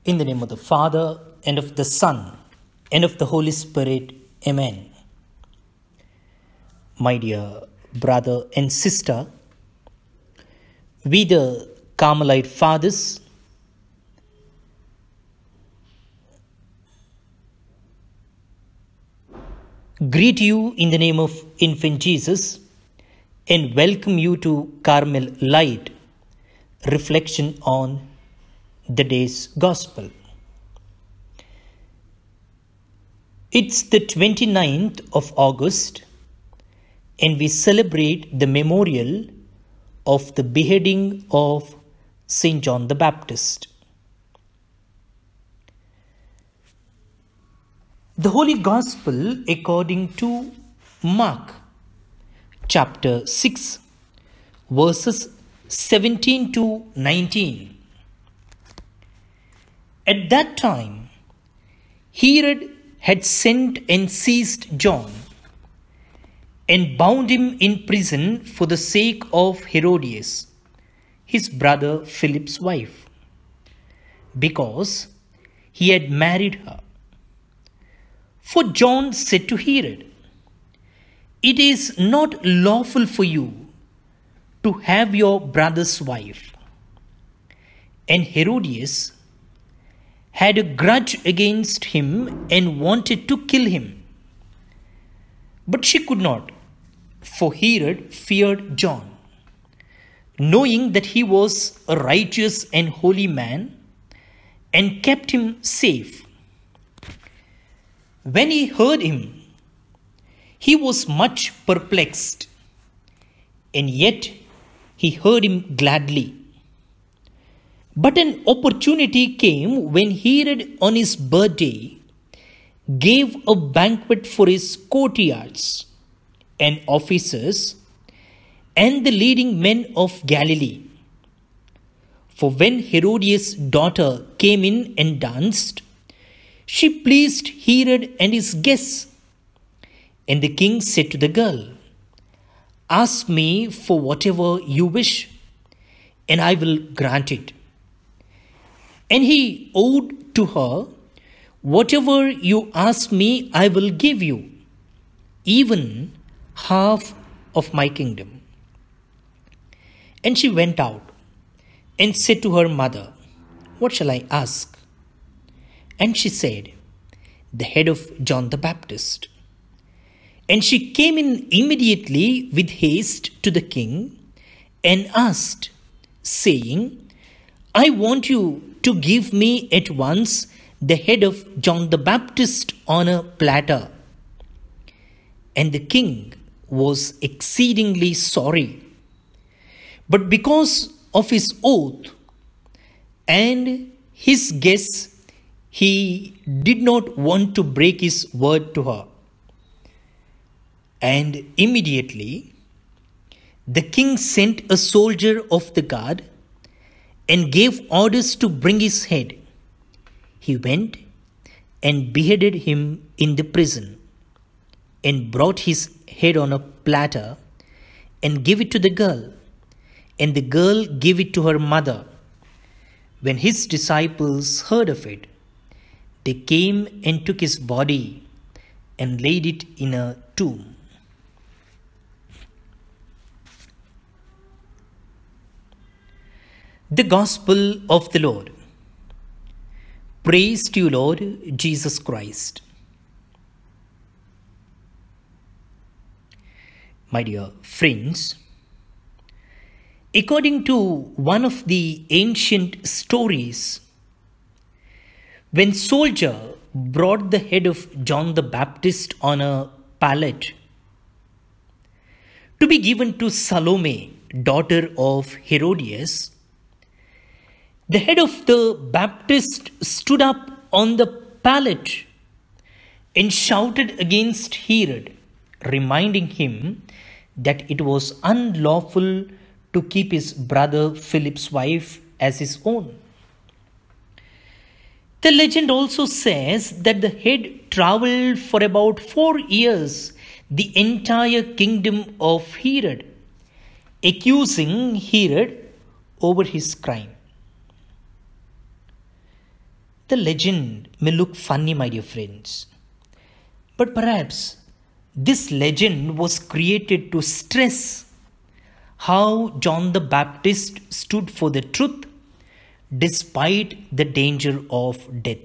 In the name of the Father, and of the Son, and of the Holy Spirit. Amen. My dear brother and sister, we the Carmelite Fathers greet you in the name of Infant Jesus and welcome you to Carmel Light, reflection on the day's Gospel. It's the 29th of August and we celebrate the memorial of the beheading of St. John the Baptist. The Holy Gospel according to Mark, chapter 6, verses 17 to 19. At that time, Herod had sent and seized John and bound him in prison for the sake of Herodias, his brother Philip's wife, because he had married her. For John said to Herod, "It is not lawful for you to have your brother's wife." And Herodias had a grudge against him and wanted to kill him. But she could not, for Herod feared John, knowing that he was a righteous and holy man, and kept him safe. When he heard him, he was much perplexed, and yet he heard him gladly. But an opportunity came when Herod on his birthday gave a banquet for his courtiers and officers and the leading men of Galilee. For when Herodias' daughter came in and danced, she pleased Herod and his guests. And the king said to the girl, "Ask me for whatever you wish, and I will grant it." And he owed to her, "Whatever you ask me, I will give you, even half of my kingdom." And she went out and said to her mother, "What shall I ask?" And she said, "The head of John the Baptist." And she came in immediately with haste to the king and asked, saying, "I want you to give me at once the head of John the Baptist on a platter." And the king was exceedingly sorry. But because of his oath and his guests, he did not want to break his word to her. And immediately the king sent a soldier of the guard and gave orders to bring his head. He went and beheaded him in the prison, and brought his head on a platter and gave it to the girl, and the girl gave it to her mother. When his disciples heard of it, they came and took his body and laid it in a tomb. The Gospel of the Lord. Praise to you, Lord Jesus Christ. My dear friends, according to one of the ancient stories, when soldier brought the head of John the Baptist on a pallet to be given to Salome, daughter of Herodias, the head of the Baptist stood up on the pallet and shouted against Herod, reminding him that it was unlawful to keep his brother Philip's wife as his own. The legend also says that the head traveled for about 4 years the entire kingdom of Herod, accusing Herod over his crime. The legend may look funny, my dear friends, but perhaps this legend was created to stress how John the Baptist stood for the truth despite the danger of death.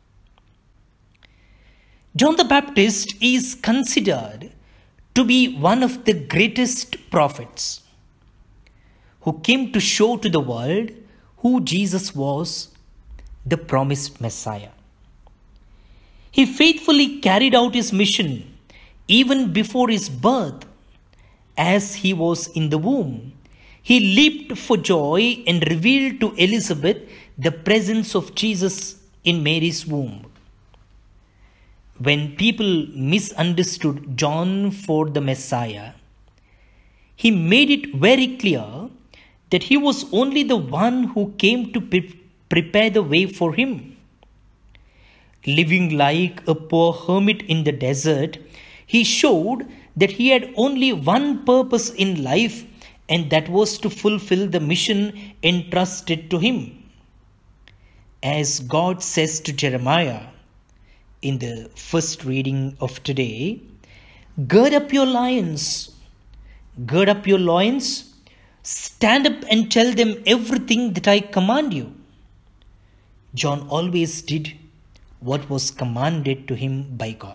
John the Baptist is considered to be one of the greatest prophets who came to show to the world who Jesus was, the promised Messiah. He faithfully carried out his mission even before his birth. As he was in the womb, he leaped for joy and revealed to Elizabeth the presence of Jesus in Mary's womb. When people misunderstood John for the Messiah, he made it very clear that he was only the one who came to prepare the way for him. Living like a poor hermit in the desert, he showed that he had only one purpose in life, and that was to fulfill the mission entrusted to him. As God says to Jeremiah in the first reading of today, gird up your loins, stand up and tell them everything that I command you. John always did what was commanded to him by God.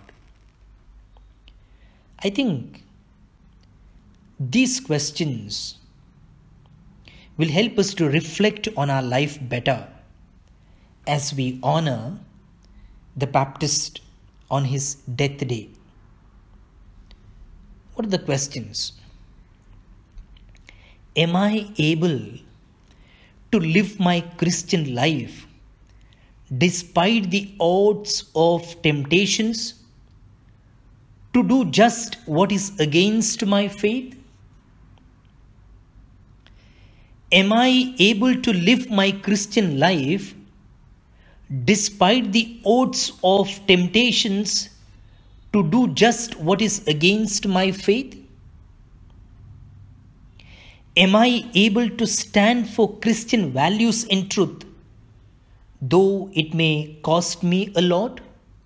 I think these questions will help us to reflect on our life better as we honor the Baptist on his death day. What are the questions? Am I able to live my Christian life despite the odds of temptations to do just what is against my faith? Am I able to live my Christian life despite the odds of temptations to do just what is against my faith? Am I able to stand for Christian values and truth, though it may cost me a lot?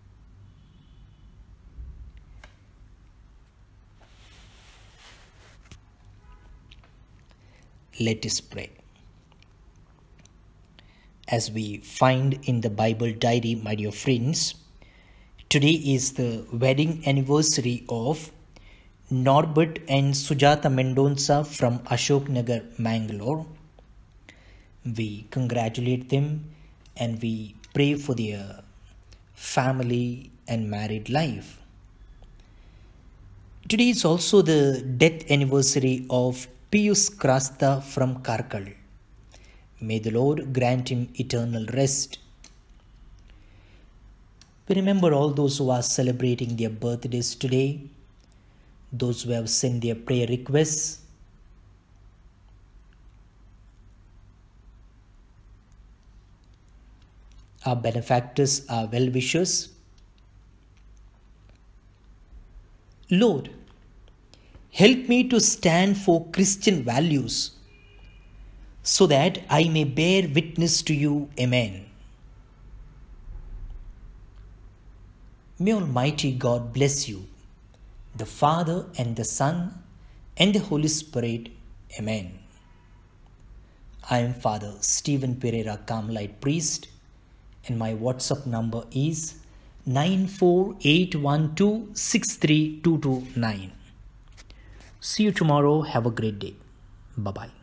Let us pray. As we find in the Bible diary, my dear friends, today is the wedding anniversary of Norbert and Sujata Mendonca from Ashok Nagar, Mangalore. We congratulate them and we pray for their family and married life. Today is also the death anniversary of Piyus Krasta from Karkal. May the Lord grant him eternal rest. We remember all those who are celebrating their birthdays today, those who have sent their prayer requests. Our benefactors, our well-wishers. Lord, help me to stand for Christian values so that I may bear witness to you. Amen. May Almighty God bless you, the Father and the Son and the Holy Spirit. Amen. I am Father Stephen Pereira, Carmelite priest, and my WhatsApp number is 9481263229. See you tomorrow. Have a great day. Bye-bye.